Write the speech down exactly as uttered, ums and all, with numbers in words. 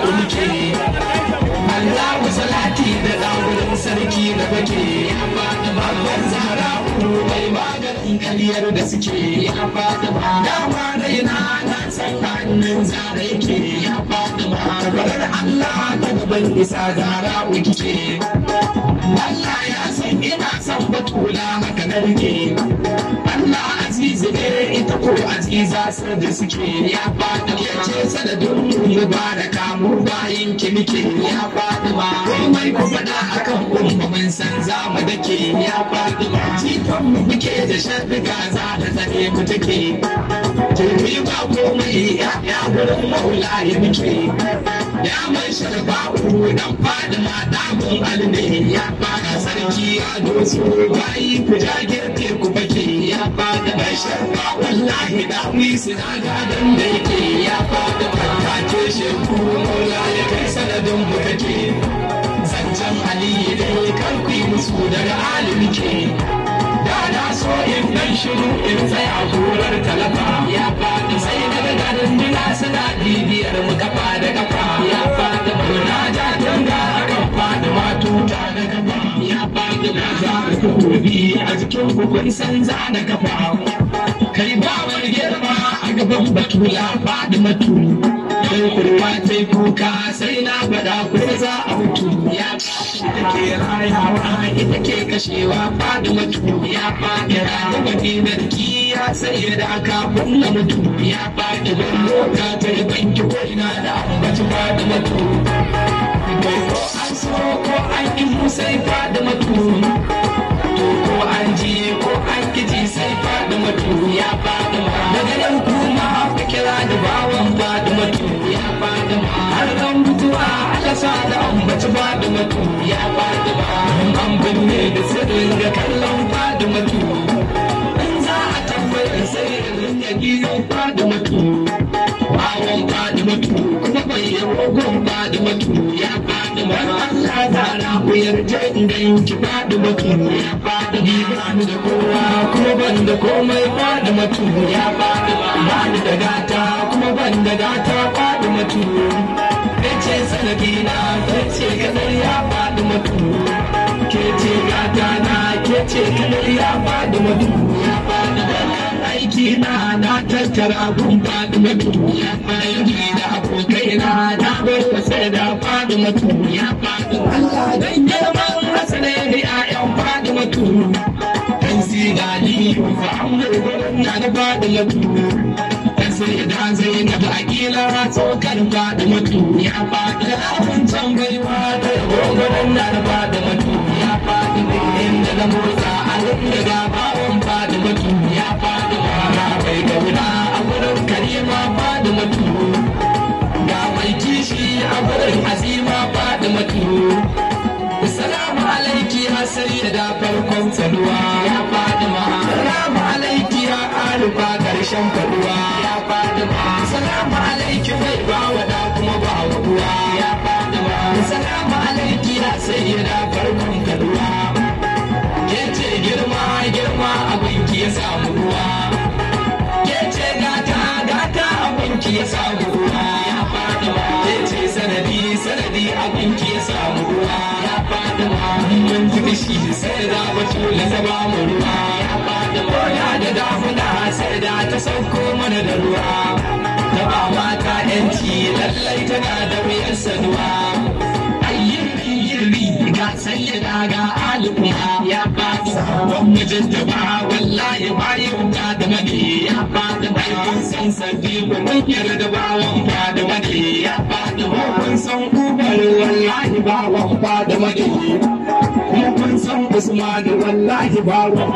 muke Allahu salati da ɗagurin sarki da bake ya faɗi babban zara mai maganin ƙaryar da suke ya faɗi ba dama raina na san hannun zara yake ya faɗi ba kabarar Allah ta gaban isa zara kike Allah ya san ina son batula haka narke Allah azizi ne ita ko aziza sar da suke ya faɗi ya ce sanadin mubaraka mu bayin ki muke ya faɗi ba komai ku faɗa akan umma mun san za mu dake ya faɗi ba cikin mu muke da sharriga za ta tsare mu take Jami ba komai ya ya gurin maula ya muke ya mai sharba uku dan faɗi ma ɗagun alne ya faɗi sarki a dosu bayi ku jagirte ku bake ya faɗi mai sharba wallahi da wi sinadarin da yake ya faɗi ta ce sheku maula ya kai sanadin mu kake zancen aliyu da karfi musu daga alimi ke da na so in dan shiru in tsaya horar talafa ya faɗi sai daga garin dina suna bibiyar mu kafa da kafa ya faɗi na ja tanga akan faɗi ma tuta da kafa ya faɗi na za a takobi a jikin hukun san za da kafa kai ba wani girma a gaban batula faɗi matu don kurwa ta yi kuka sai na faɗa ko za a mutu ya ita ke rayawa ita ke kashewa faɗi mutu ya faɗi rayuwa madinar kiya sai da aka kunna mutu ya faɗi don mota ta yi banki ko ina da ambaci faɗi mutu ko an so ko an yi musai faɗi mutu to ko an ji ko an kiji sai faɗi mutu ya faɗi daga nan kuma ka kira da bawan faɗi mutu ya faɗi har kan mutuwa aka sa da ambaci faɗi mutu ya faɗi an binne da sirrin ga kallon faɗi mutu in za a tambayar sai irin ya giyo faɗi mutu bawan faɗi mutu kuma bai yi rogon faɗi mutu ya faɗi Allah zara ku yarje inda yanki faɗi mutu ya faɗi ni ba ni da kowa kuma ban da komai faɗi mutu ya faɗi ba ni da gata kuma ban da gata faɗi mutu ke ce sanadina ke ce kadar ya faɗi mutu ke ce gata na ke ce kadar ya faɗi mutu ya faɗi aiki na na tattara gun faɗi mutu ya faɗi da abokai na na bar sai da faɗi mutu ya faɗi Allah dan girman hasane da ƴaƴan faɗi mutu dan sidani fa amma na da faɗi mutu dan sai da zai na da akila tsokar faɗi mutu ya faɗi abun tambaiwa da gogoran na da faɗi mutu ya faɗi inda na motsa a da gabawan faɗi mutu ya faɗi bai gauna a wurin karima faɗi mutu ga mai kishi a wurin azima faɗi mutu salamu alaiki ya sai da farkon saduwa ya faɗi ma salamu alaiki ya arufa ƙarshen faduwa ya faɗi ma salamu alaiki bai ba wada kuma ba wa uwa ya faɗi ma salamu alaiki ya sai da farkon saduwa ke ce girma girma abinki ya samu ruwa ya samu ruwa ya faɗi ba ke ce sanadi sanadi abinki ya samu ruwa ya faɗi ba mun ji kishi sai da batula ta ba mu ruwa ya faɗi ba ya da damuna sai da ta sauko mana da ruwa ta ba mata yanci lallai tana da wuyar saduwa ayyirri yirri ga sayyada ga al'umma ya faɗi sabon mujaddaba wallahi bayan ta da mani ya faɗi bayan san sabbi mun yarda bawan fada mani ya faɗi mun san ubar wallahi bawan fada mani kuma kun san usman wallahi bawan